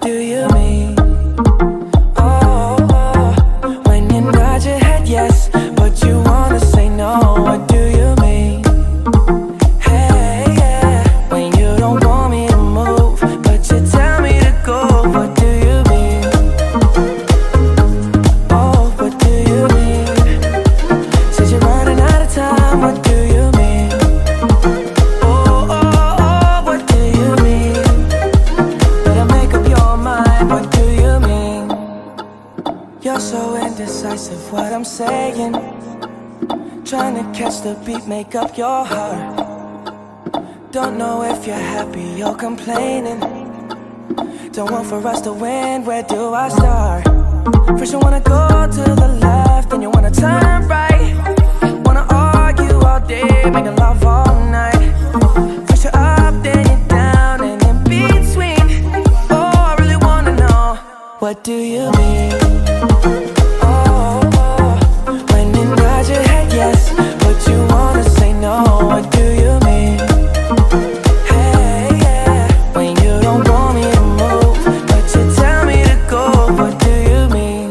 do you mean? Oh, oh, when you nod your head yes, but you wanna say no, what do you mean? Hey, yeah, when you don't want me to move, but you tell me to go, what do you mean? Oh, what do you mean? Said you're running out of time, what do you mean? Oh, oh, oh, what do you mean? Better make up your mind, what do you mean? You're so indecisive, what I'm saying. Trying to catch the beat, make up your heart. Don't know if you're happy or complaining. Don't want for us to win, where do I start? First you wanna go to the left, then you wanna turn right. Wanna argue all day, making love all night. First you're up, then you're down, and in between. Oh, I really wanna know, what do you mean? Oh, oh, when you nod your head yes, but you wanna say no, what do you mean? Hey, yeah, when you don't want me to move, but you tell me to go, what do you mean?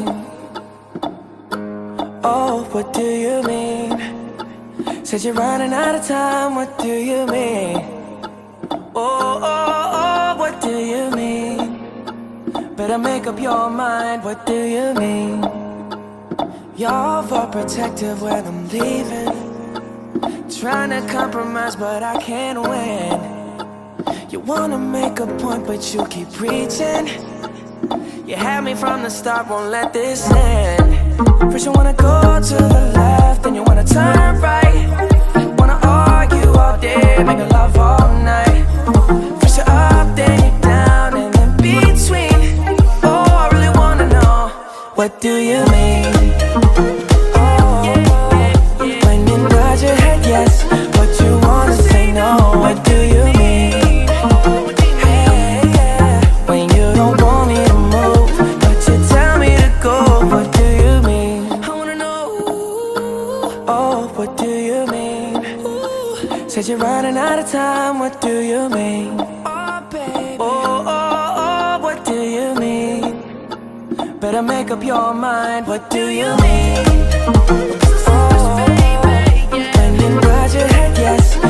Oh, what do you mean? Said you're running out of time, what do you mean? Oh, oh, oh, what do you mean? Better make up your mind, what do you mean? You're overprotective when I'm leaving. Trying to compromise, but I can't win. You wanna make a point, but you keep preaching. You had me from the start, won't let this end. First you wanna go to the left, then you wanna turn right. Wanna argue all day, making love all night. First you're up, then you're down, and in between. Oh, I really wanna know, what do you mean? Oh, when you nod your head yes, but you wanna say no, what do you mean? Hey, yeah, when you don't want me to move, but you tell me to go, what do you mean? I wanna know, oh, what do you mean? Said you're running out of time, what do you mean? Oh, baby. Oh, oh, oh, what do you mean? Better make up your mind, what do you mean? Oh, when you nod your head yes,